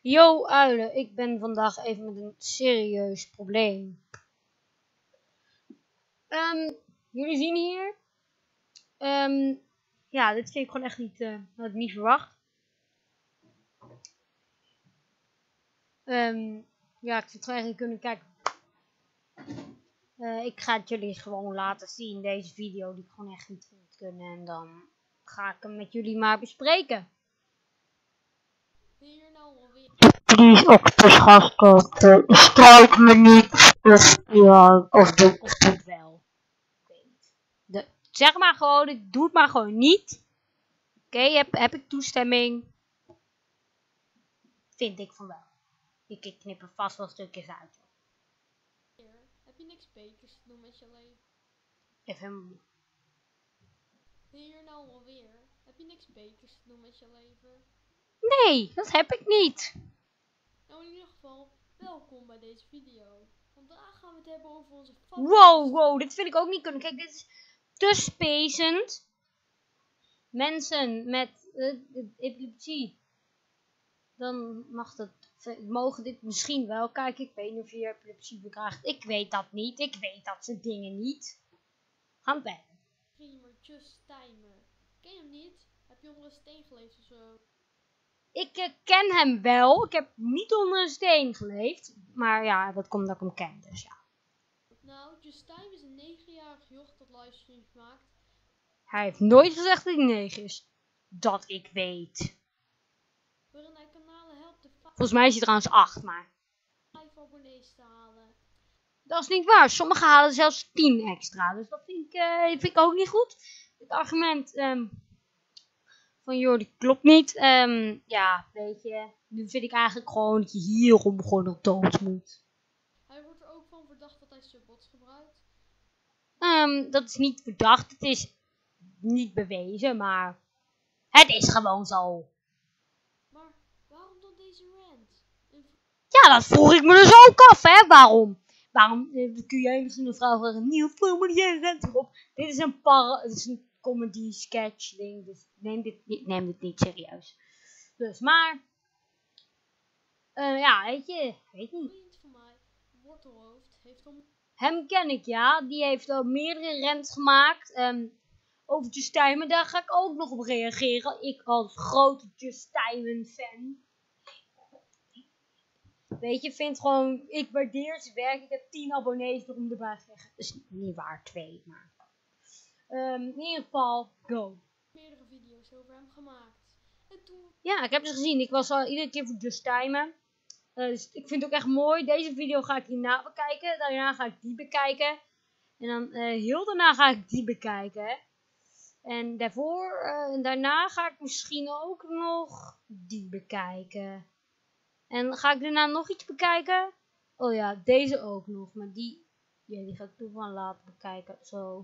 Yo uilen, ik ben vandaag even met een serieus probleem. Jullie zien hier. Ja, dit vind ik gewoon echt niet, had ik niet verwacht. Ja, ik zou het eigenlijk kunnen kijken. Ik ga het jullie gewoon laten zien, deze video die ik gewoon echt niet vind kunnen. En dan ga ik hem met jullie maar bespreken. Hier nou alweer. Please, Octopus gasten, strijk me niet. Dus ja, of doe het wel. Ik weet niet. Zeg maar gewoon, doe het maar gewoon niet. Oké, heb ik toestemming? Vind ik van wel. Ik knip er vast wel stukjes uit. Heb je niks beters te doen met je leven? Even. Hier nou alweer. Heb je niks beters te doen met je leven? Nee, dat heb ik niet. Nou, in ieder geval, welkom bij deze video. Vandaag gaan we het hebben over onze Wow, dit vind ik ook niet kunnen. Kijk, dit is te spacend. Mensen met epilepsie. Dan mogen dit misschien wel. Kijk, ik weet niet of je epilepsie krijgt. Ik weet dat niet. Ik weet dat soort dingen niet. Gaan we. streamer Just Timer. Ken je hem niet? Heb je onder een steen geleefd of zo? Ik ken hem wel. Ik heb niet onder een steen geleefd. Maar ja, dat komt dat ik hem ken. Dus ja. Nou, Just Time is een 9-jarig joch dat livestreams maakt. Hij heeft nooit gezegd dat hij 9 is. Dat ik weet. Waarin hij kanalen helpt de Volgens mij is hij trouwens 8, maar 5 abonnees te halen. dat is niet waar. Sommigen halen zelfs 10 extra. Dus dat vind ik ook niet goed. Het argument van Jordi klopt niet. Ja, weet je. Nu vind ik eigenlijk gewoon dat je hierom gewoon nog dood moet. Hij wordt er ook van verdacht dat hij subbots gebruikt. Dat is niet verdacht. Het is niet bewezen, maar het is gewoon zo. Maar waarom dan deze rant? Ja, dat vroeg ik me dus ook af, hè. Waarom kun je eens een vrouw zeggen, Niels, maar jij rent erop. Dit is een comedy sketch ding, dus neem dit niet serieus. Dus, maar, ja, weet je, weet niet. Een vriend van mij, Wortelhoofd, heeft om... Hem ken ik, ja. Die heeft al meerdere rants gemaakt. Over Just Timon, daar ga ik ook nog op reageren. Ik als grote Just Timon fan. Weet je, vind gewoon, ik waardeer zijn werk. Ik heb 10 abonnees erom erbij gekregen. Dat is niet waar, 2, maar. In ieder geval, go. meerdere video's over hem gemaakt. En toen... Ja, ik heb ze gezien. Ik was al iedere keer voor Just Timen. Dus ik vind het ook echt mooi. Deze video ga ik hierna bekijken. Daarna ga ik die bekijken. En dan heel daarna ga ik die bekijken. En daarna ga ik misschien ook nog die bekijken. En ga ik daarna nog iets bekijken? Oh ja, deze ook nog. Maar die ga ik toch wel laten bekijken. Zo.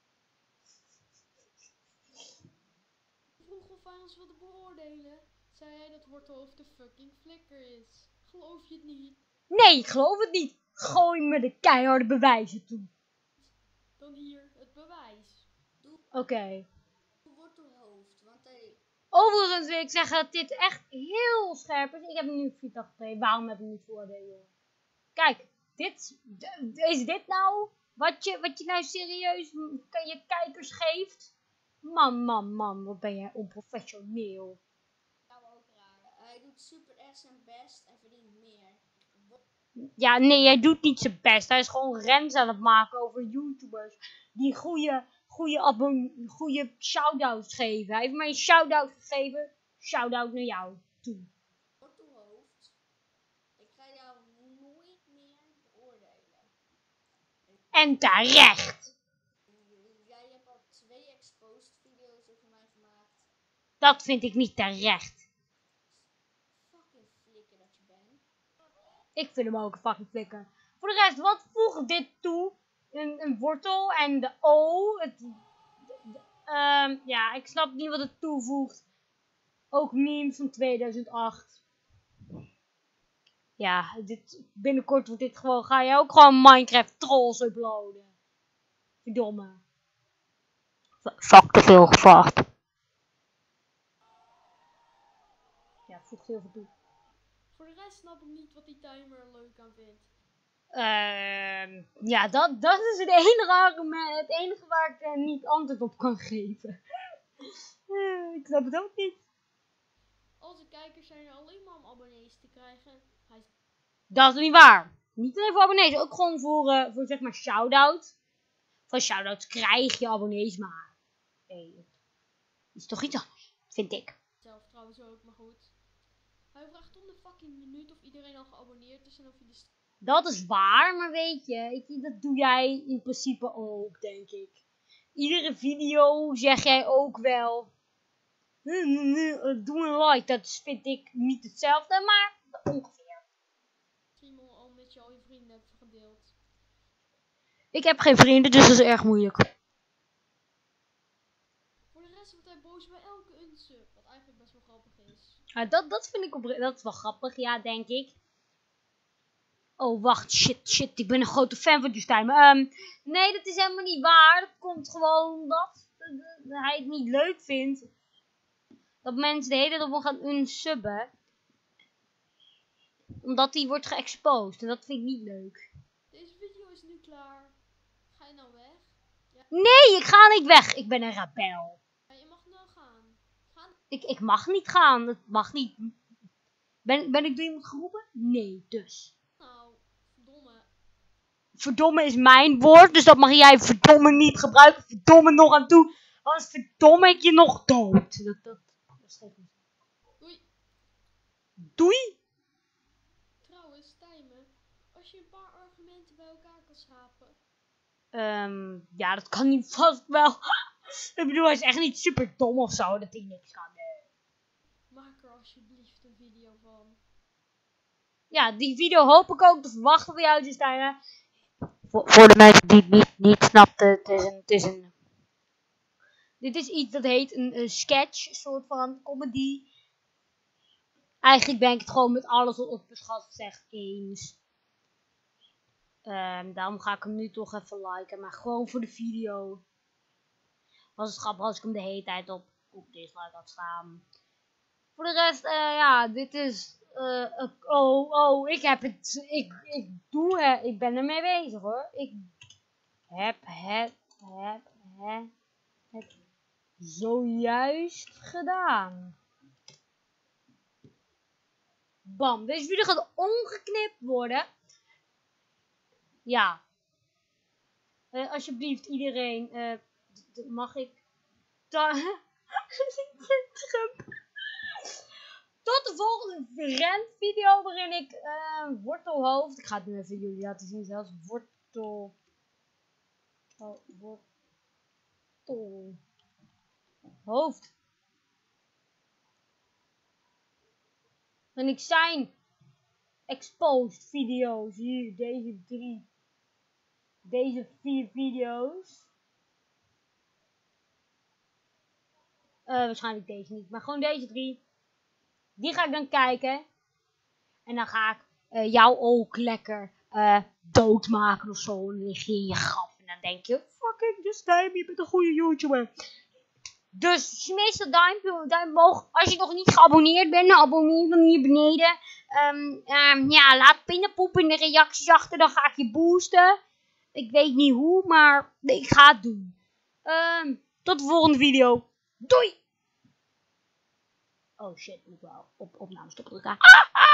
vroeg of hij ons wilde beoordelen, zei hij dat Wortelhoofd de fucking flikker is. Geloof je het niet? Nee, ik geloof het niet. Gooi me de keiharde bewijzen toe. Dan hier het bewijs. Oké. Wortelhoofd, want hij... Overigens wil ik zeggen dat dit echt heel scherp is. Ik heb hem nu 482. Waarom heb ik hem niet veroordeeld, joh? Kijk, is dit nou wat je nou serieus je kijkers geeft? Man, wat ben jij onprofessioneel. Nou ook raar. Hij doet super erg zijn best en verdient meer. Ja, nee, hij doet niet zijn best. Hij is gewoon rens aan het maken over YouTubers. Die goede shout-outs geven. Hij heeft mij een shout-out gegeven. Shout-out naar jou toe. Wortelhoofd, ik ga jou nooit meer beoordelen. En terecht. Jij hebt al 2 exposed video's over mij gemaakt. Dat vind ik niet terecht. Fucking flikker dat je bent. Ik vind hem ook een fucking flikker. Voor de rest, wat voegt dit toe? Een wortel en de O. Ja, ik snap niet wat het toevoegt. Ook memes van 2008. Ja, binnenkort wordt dit gewoon, ga je ook gewoon Minecraft trolls uploaden. Verdomme. Fuck te veel gevraagd. Ja, het voegt heel veel toe. Voor de rest snap ik niet wat die timer er leuk aan vindt. Ja, dat is het enige argument. Het enige waar ik niet antwoord op kan geven. Ik snap het ook niet. Al zijn kijkers zijn er alleen maar om abonnees te krijgen. Dat is niet waar. Niet alleen voor abonnees, ook gewoon voor zeg maar shout-out. Van shout-outs krijg je abonnees, maar hey, is toch iets anders, vind ik. Zelf trouwens ook, maar goed. Hij vraagt om de fucking minuut of iedereen al geabonneerd is en of je de... Dat is waar, maar weet je, dat doe jij in principe ook, denk ik. Iedere video zeg jij ook wel. Doe een like, dat vind ik niet hetzelfde, maar ongeveer. Stream al met je al je vrienden hebt gedeeld. Ik heb geen vrienden, dus dat is erg moeilijk. Voor de rest wordt hij boos bij elke unsub, wat eigenlijk best wel grappig is. Dat vind ik dat is wel grappig, ja, denk ik. Oh, wacht, shit, ik ben een grote fan van Justijn. Nee, dat is helemaal niet waar. Dat komt gewoon omdat hij het niet leuk vindt. Dat mensen de hele tijd op hem gaan unsubben. Omdat die wordt geëxposed. En dat vind ik niet leuk. Deze video is nu klaar. Ga je nou weg? Ja. Nee, ik ga niet weg. Ik ben een rebel. Ja, je mag nou gaan. Ik mag niet gaan. Dat mag niet. Ben ik door iemand geroepen? Nee, dus. Nou, verdomme. Verdomme is mijn woord, dus dat mag jij verdomme niet gebruiken. Verdomme nog aan toe. Anders verdomme ik je nog dood. Dat is geen... Doei. Doei. Trouwens, Tijmen, als je een paar argumenten bij elkaar kan schapen. Ja, dat kan niet vast wel. Ik bedoel, hij is echt niet super dom of zo, dat hij niks kan. Maak er alsjeblieft een video van. Ja, die video hoop ik ook te verwachten van jou, Justine. Voor de mensen die het niet snapten, dit is iets dat heet een sketch, een soort van comedy. Eigenlijk ben ik het gewoon met alles wat op de gast zegt eens. Daarom ga ik hem nu toch even liken, maar gewoon voor de video. Was het grappig als ik hem de hele tijd op dislike had staan. Voor de rest, ja, dit is... ik heb het... Ik doe het. Ik ben ermee bezig hoor. Ik heb het zojuist gedaan. Bam. Deze video gaat ongeknipt worden. Ja. Alsjeblieft iedereen. Mag ik... Tot de volgende rentvideo waarin ik wortelhoofd. Ik ga het nu even jullie laten zien zelfs. Wortelhoofd. En ik zijn exposed video's hier. Deze 4 video's. Waarschijnlijk deze niet. Maar gewoon deze 3. Die ga ik dan kijken. En dan ga ik jou ook lekker doodmaken of zo. En dan lig je in je graf. En dan denk je, fucking Justine, je bent een goede YouTuber. Dus smees dat duimpje omhoog. Als je nog niet geabonneerd bent, dan abonneer dan hier beneden. Ja, laat pinnenpoep in de reacties achter. Dan ga ik je boosten. Ik weet niet hoe, maar ik ga het doen. Tot de volgende video. Doei! Oh shit, moet wel opname stoppen.